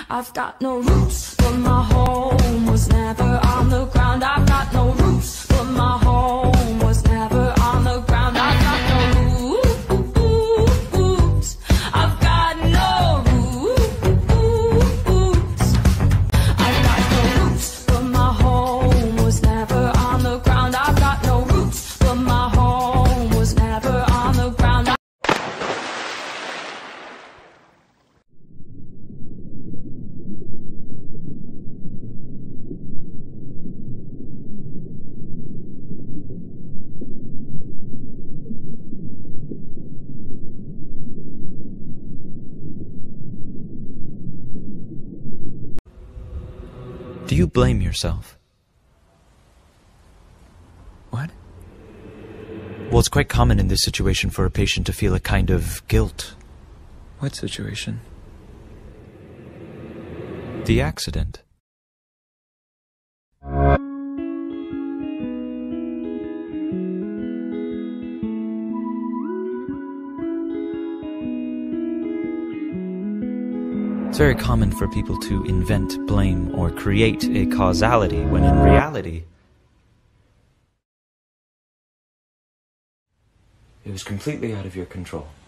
I've got no roots, but my home was never on the ground. I've got no roots, but my home was never on the ground. I've got no roots. I've got no roots. I've got no roots, but my home was never on the ground. I've got no roots, but my home was never on the ground. Do you blame yourself? What? Well, it's quite common in this situation for a patient to feel a kind of guilt. What situation? The accident. It's very common for people to invent blame or create a causality when in reality it was completely out of your control.